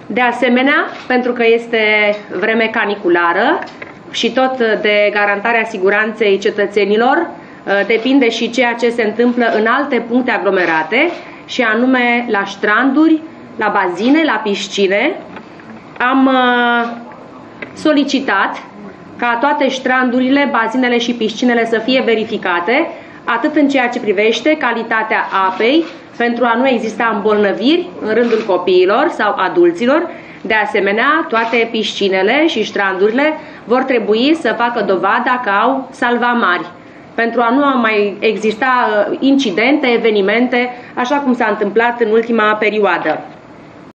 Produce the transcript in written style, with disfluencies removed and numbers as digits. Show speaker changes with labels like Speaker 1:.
Speaker 1: De asemenea, pentru că este vreme caniculară și tot de garantarea siguranței cetățenilor, depinde și ceea ce se întâmplă în alte puncte aglomerate, și anume la stranduri, la bazine, la piscine. Am solicitat ca toate strandurile, bazinele și piscinele să fie verificate, atât în ceea ce privește calitatea apei, pentru a nu exista îmbolnăviri în rândul copiilor sau adulților. De asemenea, toate piscinele și strandurile vor trebui să facă dovada că au salvamari, pentru a nu mai exista incidente, evenimente, așa cum s-a întâmplat în ultima perioadă.